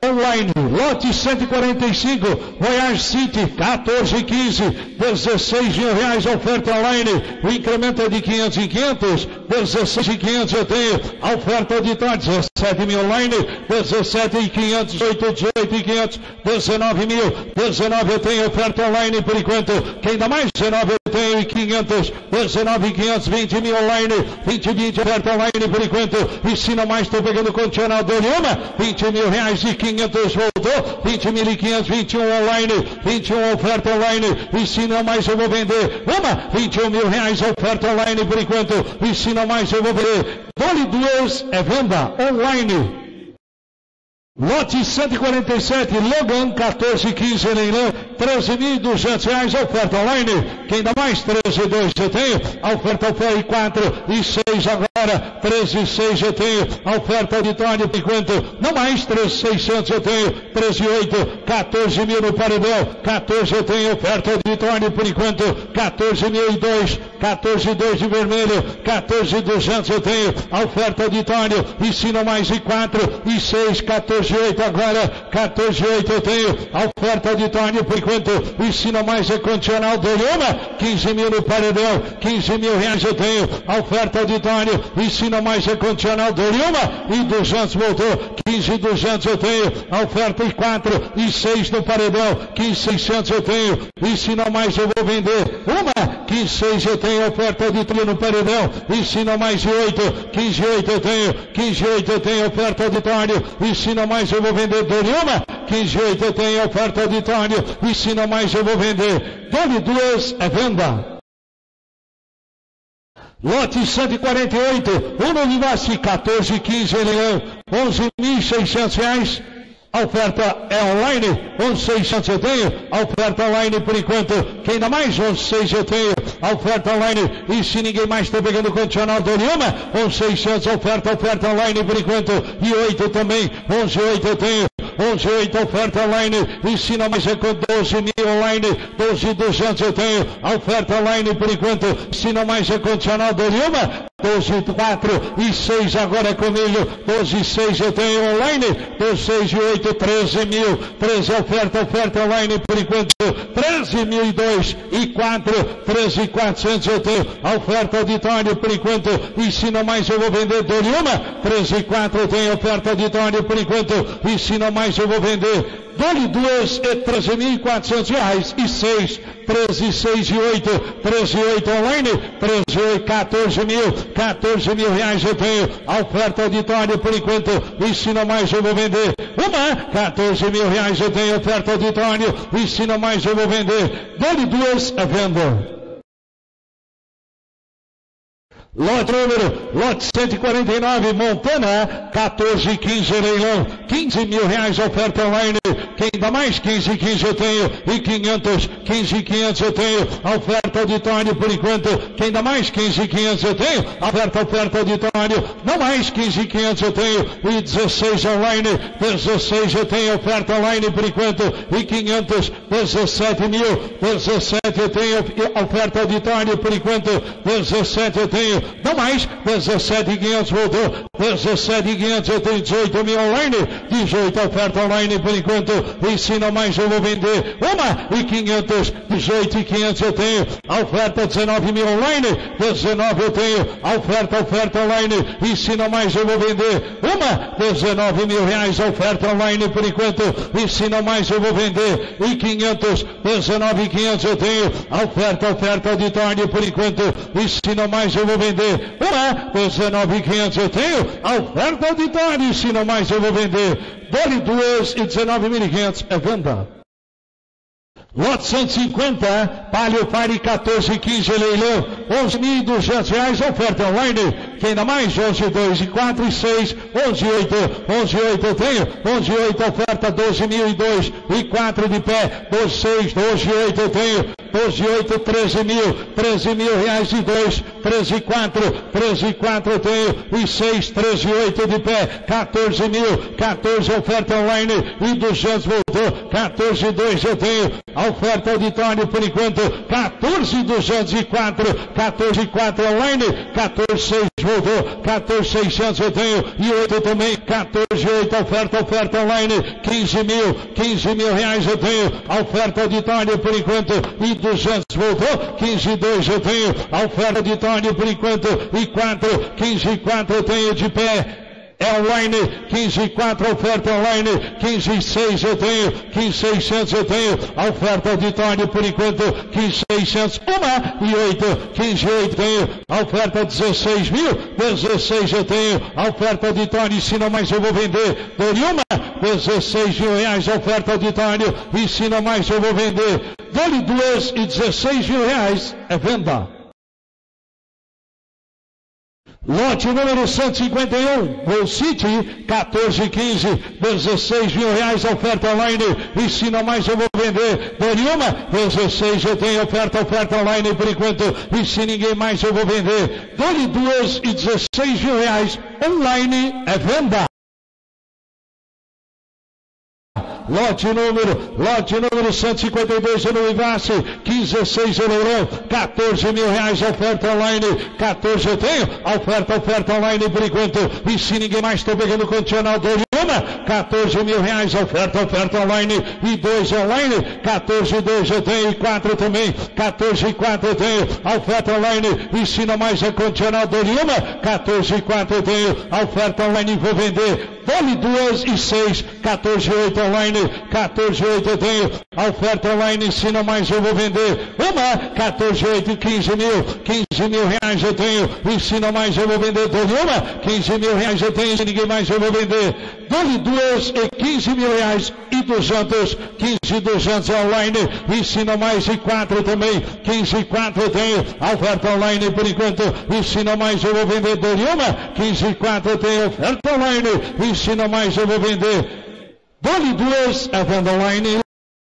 online, lote 145, Voyage City, 14,15, 16 mil reais, oferta online, o incremento é de 500 em 500, 16,500 eu tenho, a oferta auditória, 17 mil online, 17,500, 18,500, 19 mil, 19 eu tenho, oferta online por enquanto, quem dá mais? 19 eu tenho, e 500, 19,500, 20 mil online, 20, oferta online por enquanto, ensina mais, estou pegando condicional, deu uma, 20 mil reais e 500 voltou, 20.500, 21 online, 21 oferta online, ensina mais, eu vou vender uma, 21 mil reais, oferta online por enquanto, ensina mais, eu vou vender, dole duas, é venda online. Lote 147, Logan, 14,15 leilão, 13.200 reais, oferta online. Quem dá mais? 13,2 eu tenho, a oferta foi 4 e 6 agora, 13,6 eu tenho, a oferta auditória por enquanto, não mais, 13,600 eu tenho, 13,8, 14 mil no paredão, 14 eu tenho, oferta auditória por enquanto, 14.002, 14,2 de vermelho, 14.200 eu tenho, a oferta auditória, ensina mais e 4 e 6, 14,8 agora, 14,8 eu tenho, a oferta auditória por enquanto, ensina mais é condicional, deu uma, 15 mil no paredão, 15 mil reais eu tenho, a oferta auditória, ensina mais é condicional, deu uma, e 200 voltou, 15.200 eu tenho, a oferta e 4 e 6 no paredão, 15.600 eu tenho, ensina mais eu vou vender, uma, 15.6 eu tenho, oferta auditória no paredão, ensina mais e 8, 15.8 eu tenho, 15.8 eu tenho, oferta auditória, ensina mais eu vou vender, dole uma, 15,8 eu tenho, oferta auditório, ensina mais eu vou vender, dole duas, é venda. Lote 148, Uno Univaci, 14,15 leilão, 11.600 reais. A oferta é online, 11.600 eu tenho, a oferta online por enquanto, quem dá mais? 11.600 eu tenho, a oferta online, e se ninguém mais está pegando condicional, dou uma, 11.600 oferta online por enquanto, e 8 também, 11.800 eu tenho, 11.800 oferta online, ensina mais é com 12 mil online, 12.200 eu tenho, a oferta online por enquanto, ensina mais é condicional, dou uma, 12,4 e 6 agora comigo, 12,6 eu tenho online, 12,6 e 8, 13 mil, 13 oferta online por enquanto, 13.002 e 4, 13.400 eu tenho, a oferta auditória por enquanto, ensina mais eu vou vender, dou uma, 13,4 eu tenho, oferta auditória por enquanto, ensina mais eu vou vender, dole duas e 13.400 reais e 6, 13,6 e 8, 13,8 online, 13,8, 14 mil reais eu tenho, a oferta auditória por enquanto, ensina mais eu vou vender, uma, 14 mil reais eu tenho, oferta auditória, ensina mais eu vou vender, dole duas, é venda. Lote 149, Montana, 14,15 leilão, 15 mil reais oferta online, quem dá mais? 15,15 eu tenho, e 500, 15,500 eu tenho, a oferta auditória por enquanto, quem dá mais? 15,500 eu tenho, a oferta auditória, não mais, 15,500 eu tenho, e 16 online, 16 eu tenho, oferta online por enquanto, e 500, 17 mil, 17 eu tenho, oferta auditória por enquanto, 17 eu tenho, não mais, 17.500 voltou, 17.500 eu tenho, 18 mil online, 18 oferta online por enquanto, ensina mais eu vou vender, uma, e 500, 18.500 eu tenho, a oferta 19 mil online, 19 eu tenho, a oferta online, ensina mais eu vou vender, uma, 19 mil reais, a oferta online por enquanto, ensina mais eu vou vender, e 500, 19.500 eu tenho, a oferta auditória por enquanto, ensina mais eu vou vender, uma, 19.500 eu tenho, a oferta auditória, ensina mais eu vou vender, dole duas e 19.500 é venda. Lote 150, Palio Fire 14,15 leilão, 11.200 reais, oferta online, quem dá mais? 11,2 e 4 e 6, 11,8 eu tenho, 11,8 oferta, 12.002 e 4 de pé, 12,6, 12,8 eu tenho, 12,8, 13 mil reais e 2, 13,4 eu tenho, e 6, 13,8 de pé, 14 mil, 14 oferta online, e 200 voltou, 14,2 eu tenho, a oferta auditória por enquanto, 14,204, 14,4 online, 14,6 voltou, 14,600 eu tenho, e 8 também, 14,8, oferta online, 15 mil reais eu tenho, a oferta auditória por enquanto, e 200 voltou, 15,2 eu tenho, a oferta auditória por enquanto, e 15,4 eu tenho de pé. É online, 15,4 oferta online, 15,6 eu tenho, 15,600 eu tenho, a oferta auditória por enquanto, 15,600, 1 e 8, 15,8 tenho, a oferta 16 mil, 16 eu tenho, a oferta auditória, e se não mais eu vou vender, dou-lhe 16 mil reais, a oferta auditória, e se não mais eu vou vender, dou-lhe 2 e 16 mil reais, é venda. Lote número 151, Gol City, 14,15, 16 mil reais, oferta online, e se não mais eu vou vender, dou-lhe 16 eu tenho, oferta online por enquanto, e se ninguém mais eu vou vender, dou-lhe 2 e 16 mil reais, online é venda. Lote número 152 no Ivace, 15,6 no leilão, 14 mil reais, oferta online, 14 eu tenho, oferta online por enquanto, e se ninguém mais estou pegando condicional, dou-lhe 14 mil reais, oferta online, e 2 online, 14,2 eu tenho, e 4 também, 14,4 eu tenho, oferta online, e se não mais é condicional, dou-lhe 14,4 eu tenho, oferta online, vou vender, dou-lhe 2 e 6, 14,8 online, 14,8 eu tenho, a oferta online, se não mais eu vou vender, 14,8 e 15 mil reais eu tenho, e se não mais eu vou vender, dou-lhe 15 mil reais eu tenho, e ninguém mais eu vou vender, dou-lhe 2 e 15 mil reais e 200, 15,200 online, e se não mais e 4 também, 15,4 eu tenho, a oferta online por enquanto, e se não mais eu vou vender, dou-lhe 15,4 eu tenho, oferta online, e se não mais eu vou vender, dou-lhe 2, a venda online.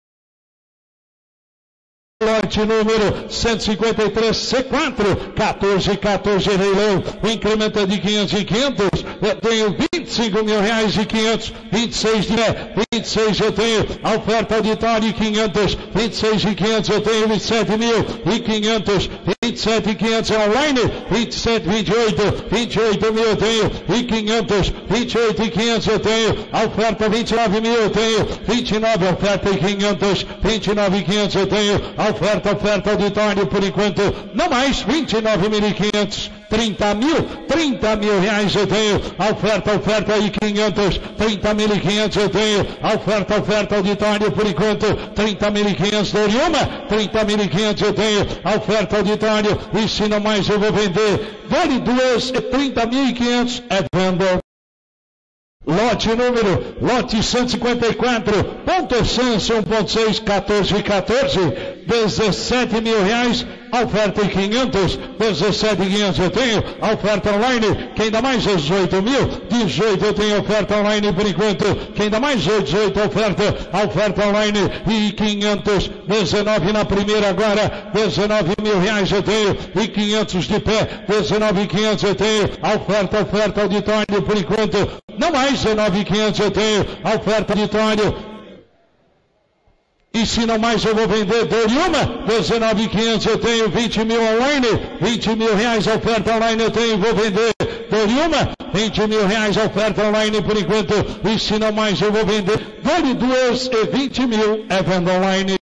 Lote número 153, C4, 14 leilão, incrementa de 500 em 500, eu tenho 25 mil reais e 500, 26 de 26 eu tenho, a oferta auditória 500, 26 e 500 eu tenho, 27 mil e 500, 27 e 500 online, 27, 28 mil eu tenho, e 500, 28 e 500 eu tenho, a oferta 29 mil eu tenho, 29 oferta e 500, 29 e 500 eu tenho, a oferta auditório por enquanto, não mais, 29.500, 30 mil reais eu tenho, a oferta e 500, 30.500 eu tenho, a oferta auditório por enquanto, 30.500, dou-lhe 30.500 eu tenho, a oferta auditório, e se não mais eu vou vender, dou-lhe 2, 30.500 é venda. Lote 154, ponto Senso 1.6, 14, 17 mil reais, a oferta em 500, 17.500 eu tenho, a oferta online, quem dá mais 18 mil, 18 eu tenho, oferta online por enquanto, quem dá mais 18 a oferta online, e 500, 19 na primeira agora, 19 mil reais eu tenho, e 500 de pé, 19.500 eu tenho, a oferta auditório por enquanto, não mais 19.500 eu tenho, a oferta auditório, e se não mais eu vou vender, dou-lhe 19.500 eu tenho, 20 mil online, 20 mil reais a oferta online eu tenho, vou vender, dou-lhe 20 mil reais a oferta online por enquanto, e se não mais eu vou vender, dou-lhe 2 e 20 mil é venda online.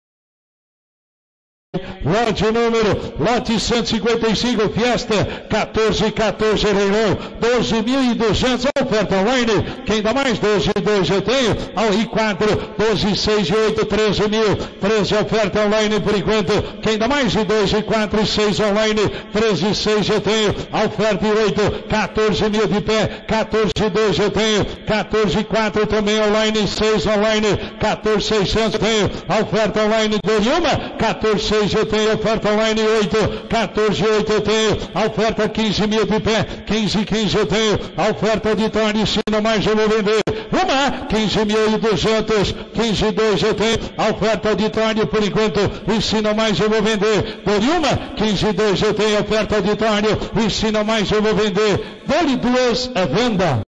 Lote 155, Fiesta, 14 leilão, 12.200, oferta online, quem dá mais 12,2 eu tenho, ao I4, 12,6 e 8, 13 mil, 13 oferta online por enquanto, quem dá mais de 2 e 4 e 6 online, 13,6 eu tenho, a oferta e 8, 14 mil de pé, 14,2 eu tenho, 14,4 também online, 6 online, 14,600 eu tenho, a oferta online dou-lhe 14,6 eu tenho, oferta online 8, 14,8 eu tenho, a oferta 15 mil de pé, 15,15 eu tenho, a oferta auditória, se não mais eu vou vender, 15.200, 15,2 eu tenho, a oferta auditória por enquanto, e se não mais eu vou vender, dou-lhe 15,2 eu tenho, a oferta auditória, e se não mais eu vou vender, dou-lhe 2 a venda.